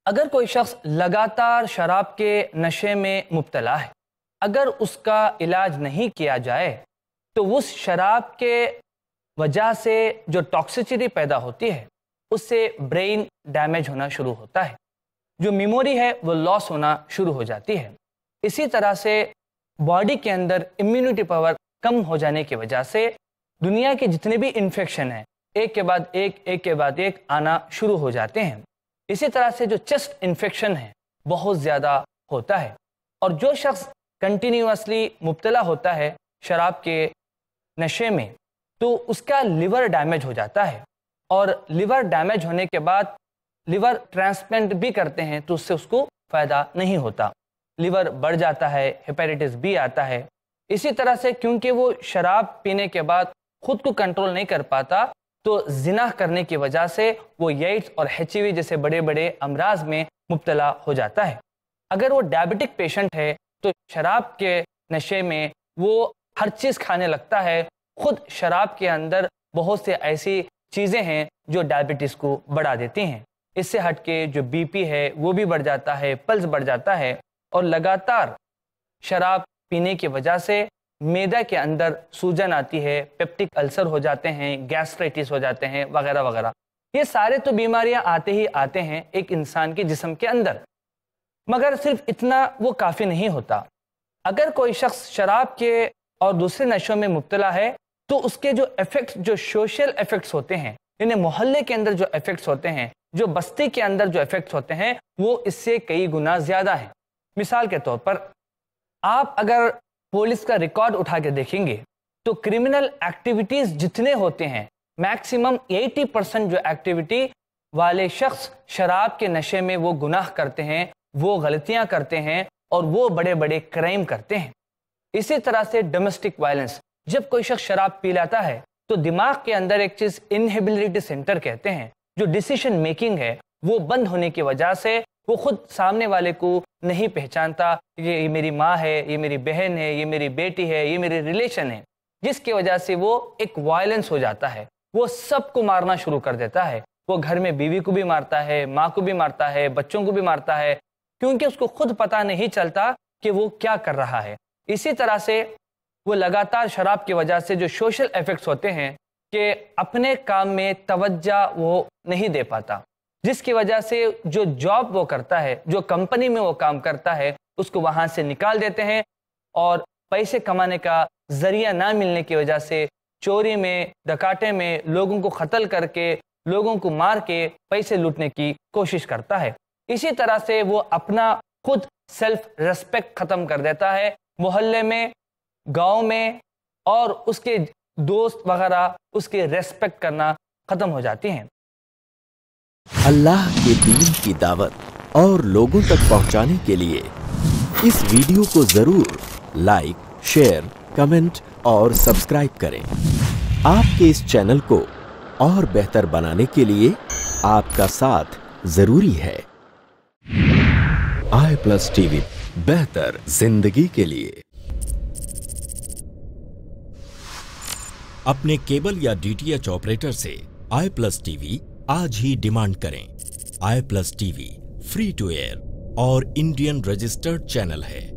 اگر کوئی شخص لگاتار شراب کے نشے میں مبتلا ہے، اگر اس کا علاج نہیں کیا جائے تو اس شراب کے وجہ سے جو ٹاکسیسٹی پیدا ہوتی ہے اس سے برین ڈیمیج ہونا شروع ہوتا ہے، جو میموری ہے وہ لاس ہونا شروع ہو جاتی ہے۔ اسی طرح سے باڈی کے اندر امیونٹی پاور کم ہو جانے کی وجہ سے دنیا کے جتنے بھی انفیکشن ہیں ایک کے بعد ایک آنا شروع ہو جاتے ہیں۔ اسی طرح سے جو چیسٹ انفیکشن ہے بہت زیادہ ہوتا ہے، اور جو شخص کنٹینیوسلی مبتلا ہوتا ہے شراب کے نشے میں تو اس کا لیور ڈیمیج ہو جاتا ہے، اور لیور ڈیمیج ہونے کے بعد لیور ٹرانسپلانٹ بھی کرتے ہیں تو اس سے اس کو فائدہ نہیں ہوتا، لیور بڑھ جاتا ہے، ہیپیٹائٹس بی آتا ہے۔ اسی طرح سے کیونکہ وہ شراب پینے کے بعد خود کو کنٹرول نہیں کر پاتا تو زنا کرنے کی وجہ سے وہ ایڈز اور HIV جیسے بڑے بڑے امراض میں مبتلا ہو جاتا ہے۔ اگر وہ ڈائبٹک پیشنٹ ہے تو شراب کے نشے میں وہ ہر چیز کھانے لگتا ہے، خود شراب کے اندر بہت سے ایسی چیزیں ہیں جو ڈائبٹیز کو بڑھا دیتی ہیں۔ اس سے ہٹ کے جو BP ہے وہ بھی بڑھ جاتا ہے، پلس بڑھ جاتا ہے، اور لگاتار شراب پینے کی وجہ سے میدا کے اندر سوجن آتی ہے، پیپٹک السر ہو جاتے ہیں، گیسٹرائٹس ہو جاتے ہیں، وغیرہ وغیرہ۔ یہ سارے تو بیماریاں آتے ہیں ایک انسان کے جسم کے اندر، مگر صرف اتنا وہ کافی نہیں ہوتا۔ اگر کوئی شخص شراب کے اور دوسرے نشوں میں مبتلا ہے تو اس کے جو ایفیکٹس، جو سوشل ایفیکٹس ہوتے ہیں، یعنی محلے کے اندر جو ایفیکٹس ہوتے ہیں، جو بستی کے اندر جو ایفیکٹس ہوتے ہیں، وہ اس سے کئی گنا زیادہ ہیں۔ مثال کے طور پر آپ اگر پولیس کا ریکارڈ اٹھا کے دیکھیں گے تو کرمنل ایکٹیویٹیز جتنے ہوتے ہیں میکسیمم 80% جو ایکٹیویٹی والے شخص شراب کے نشے میں وہ گناہ کرتے ہیں، وہ غلطیاں کرتے ہیں، اور وہ بڑے بڑے کرائم کرتے ہیں۔ اسی طرح سے ڈومیسٹک وائلنس، جب کوئی شخص شراب پی لیتا ہے تو دماغ کے اندر ایک چیز انہیبلٹی سینٹر کہتے ہیں، جو ڈیسیشن میکنگ ہے وہ بند ہونے کی وجہ سے وہ خود سامنے والے کو نہیں پہچانتا کہ یہ میری ماں ہے، یہ میری بہن ہے، یہ میری بیٹی ہے، یہ میری ریلیشن ہے، جس کی وجہ سے وہ ایک وائلنس ہو جاتا ہے، وہ سب کو مارنا شروع کر دیتا ہے۔ وہ گھر میں بیوی کو بھی مارتا ہے، ماں کو بھی مارتا ہے، بچوں کو بھی مارتا ہے، کیونکہ اس کو خود پتہ نہیں چلتا کہ وہ کیا کر رہا ہے۔ اسی طرح سے وہ لگاتار شراب کی وجہ سے جو سوشل ایفیکٹس ہوتے ہیں کہ اپنے کام میں توجہ وہ نہیں دے پاتا، جس کی وجہ سے جو جاب وہ کرتا ہے، جو کمپنی میں وہ کام کرتا ہے، اس کو وہاں سے نکال دیتے ہیں، اور پیسے کمانے کا ذریعہ نہ ملنے کی وجہ سے چوری میں، ڈکاٹے میں لوگوں کو قتل کر کے، لوگوں کو مار کے پیسے لوٹنے کی کوشش کرتا ہے۔ اسی طرح سے وہ اپنا خود سیلف ریسپیکٹ ختم کر دیتا ہے، محلے میں، گاؤں میں، اور اس کے دوست وغیرہ اس کے ریسپیکٹ کرنا ختم ہو جاتی ہیں۔ اللہ کے دین کی دعوت اور لوگوں تک پہنچانے کے لیے اس ویڈیو کو ضرور لائک، شیئر، کمنٹ اور سبسکرائب کریں۔ آپ کے اس چینل کو اور بہتر بنانے کے لیے آپ کا ساتھ ضروری ہے۔ i+TV، بہتر زندگی کے لیے۔ اپنے کیبل یا DTH آپریٹر سے i+TV آج ہی ڈیمانڈ کریں۔ i+TV فری ٹو ایئر اور انڈین رجسٹرڈ چینل ہے۔